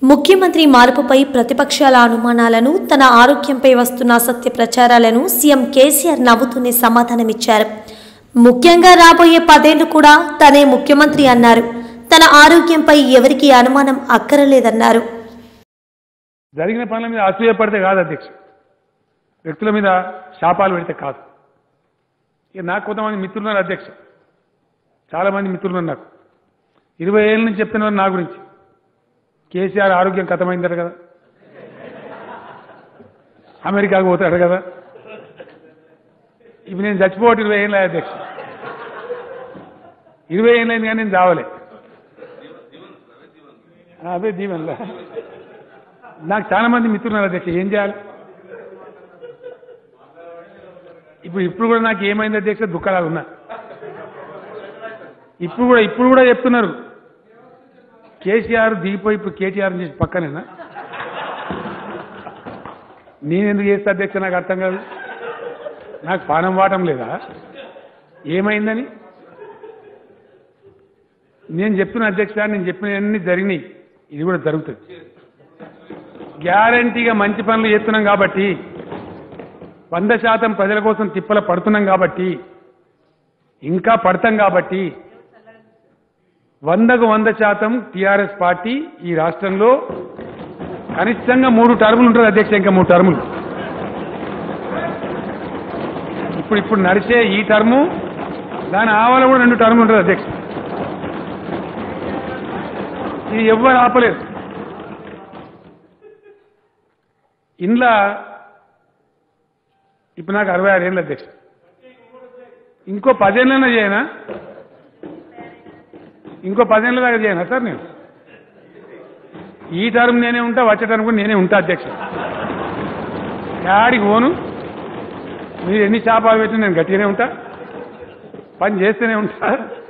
ముఖ్యమంత్రి మార్పుపై ప్రతిపక్షాల అనుమానాలను, తన ఆరోగ్యంపై వస్తున్న అసత్య ప్రచారాలను సీఎం కేసీఆర్ నవ్వుతూనే సమాధానమిచ్చారు. ముఖ్యంగా రాబోయే 10 ఏళ్లు కూడా తనే ముఖ్యమంత్రి అన్నారు. తన ఆరోగ్యంపై ఎవరికీ అనుమానం అక్కరలేదన్నారు. జరిగిన పనుల మీద అసూయపడితే కాదు అధ్యక్ష, వ్యక్తుల మీద శాపాలు పెడితే కాదు. ఇక నాకు కొంతమంది మిత్రులు ఉన్నారు అధ్యక్ష, చాలా మంది మిత్రులు ఉన్నారు. నాకు 20 ఏళ్ళ నుంచి చెప్తున్నారు నా గురించి, కేసీఆర్ ఆరోగ్యం కథమైందట కదా, అమెరికాకు పోతాడు కదా. ఇప్పుడు నేను చచ్చిపోవటం 20 ఏళ్ళ అధ్యక్ష, 20 ఏళ్ళైంది కానీ నేను చావలే. అదే దీవెనలా. నాకు చాలా మంది మిత్రులు ఉన్నారు అధ్యక్ష, ఏం చేయాలి? ఇప్పుడు కూడా నాకు ఏమైంది అధ్యక్ష, దుఃఖాలు ఉన్నా. ఇప్పుడు కూడా చెప్తున్నారు కేసీఆర్ దిగిపోయి ఇప్పుడు కేటీఆర్ చేసి పక్కనేనా. నేనెందుకు చేస్తా అధ్యక్ష, నాకు అర్థం కాదు. నాకు పానం వాటం లేదా ఏమైందని? నేను చెప్తున్నా అధ్యక్ష, నేను చెప్పినవన్నీ జరిగినాయి, ఇది కూడా జరుగుతుంది. గ్యారంటీగా మంచి పనులు చేస్తున్నాం కాబట్టి, 100% ప్రజల కోసం తిప్పల పడుతున్నాం కాబట్టి, ఇంకా పడతాం కాబట్టి 100కు 100% టీఆర్ఎస్ పార్టీ ఈ రాష్ట్రంలో కనిష్టంగా 3 టర్ములు ఉంటుంది అధ్యక్ష, ఇంకా 3 టర్ములు. ఇప్పుడు నడిచే ఈ టర్ము, దాని ఆవల కూడా 2 టర్ములు ఉంటుంది అధ్యక్ష. ఇది ఎవ్వరు ఆపలేరు. ఇంట్లో ఇప్పుడు నాకు 66 ఏళ్ళు అధ్యక్ష, ఇంకో 10 ఏళ్ళైనా చేయనా? ఇంకో 10 ఏళ్ళ దాకా చేయనా సార్? నేను ఈ టర్మ్ నేనే ఉంటా, వచ్చే టర్మ్ కూడా నేనే ఉంటా అధ్యక్ష. యాడికి పోను, మీరు ఎన్ని శాపాలు పెట్టినా నేను గట్టిగానే ఉంటా, పని చేస్తూనే ఉంటా.